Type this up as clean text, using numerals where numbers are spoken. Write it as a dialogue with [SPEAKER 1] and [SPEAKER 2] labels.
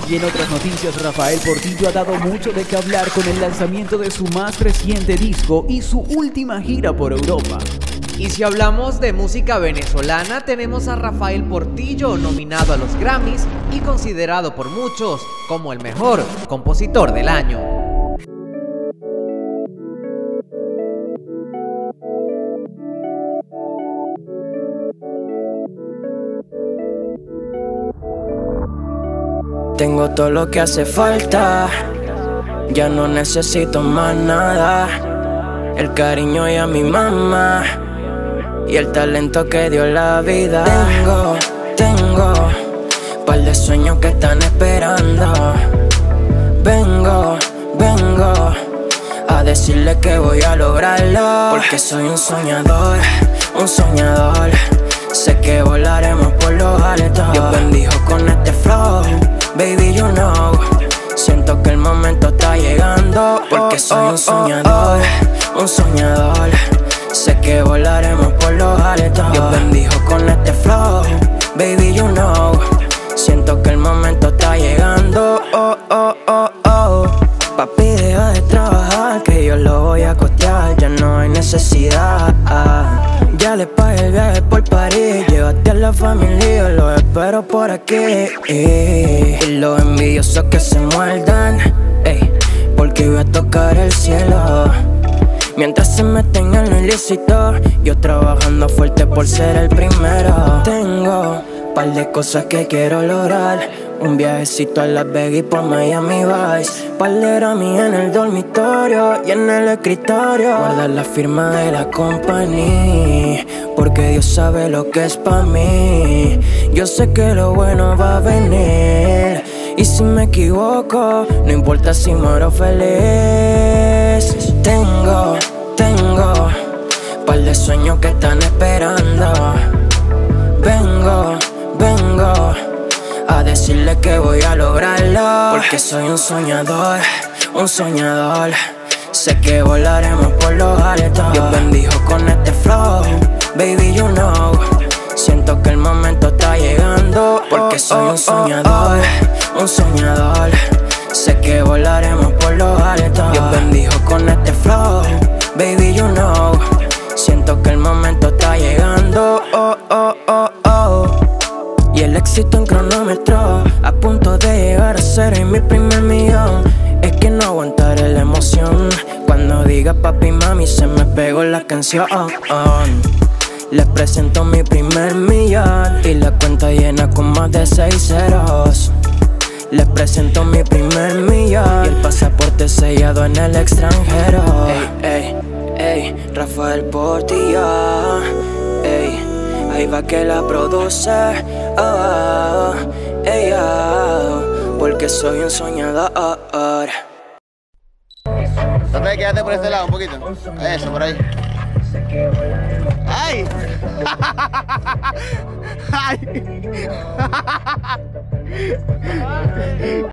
[SPEAKER 1] Y en otras noticias, Rafael Portillo ha dado mucho de qué hablar con el lanzamiento de su más reciente disco y su última gira por Europa.
[SPEAKER 2] Y si hablamos de música venezolana, tenemos a Rafael Portillo, nominado a los Grammys y considerado por muchos como el mejor compositor del año.
[SPEAKER 3] Tengo todo lo que hace falta, ya no necesito más nada. El cariño y a mi mamá y el talento que dio la vida. Tengo par de sueños que están esperando. Vengo a decirle que voy a lograrlo, porque soy un soñador. Sé que volaremos por los altos. Dios bendijo con este flow, baby, you know. Siento que el momento está llegando, porque soy un soñador. Sé que volaremos por los altos. Dios bendijo con este flow, baby, you know. Siento que el momento está llegando. Papi, deja de trabajar, que yo lo voy a costear. Ya no hay necesidad. Ya le pagué el viaje por París. Llévate a la familia, los espero por aquí. Y los envidiosos que se muerdan, porque voy a tocar el cielo. Mientras se meten en lo ilícito, yo trabajando fuerte por ser el primero. Tengo par de cosas que quiero lograr. Un viajecito a Las Vegas y por Miami Vice. Par de Grammy en el dormitorio y en el escritorio. Guardar la firma de la compañía, porque Dios sabe lo que es pa' mí. Yo sé que lo bueno va a venir, y si me equivoco, no importa si muero feliz. Tengo par de sueños que están esperando. Vengo a decirle que voy a lograrlo, porque soy un soñador. Sé que volaremos por los altos. Dios bendijo con este flow, baby, you know. Siento que el momento está llegando, porque soy un soñador. Sé que volaremos por los altos. Dios bendijo con este flow, baby, you know. Siento que el momento está llegando. Y el éxito en cronómetro, a punto de llegar a ser mi primer millón. Es que no aguantaré la emoción cuando diga papi, mami, se me pegó la canción. Les presento mi primer millón y la cuenta llena con más de 6 ceros. Les presento mi primer millón y el pasaporte sellado en el extranjero. Rafael Portillo, ahí va que la produce, porque soy un soñador.
[SPEAKER 4] Trata de quedarte por este lado un poquito. Eso, por ahí. ¡Ay! ¡Ay!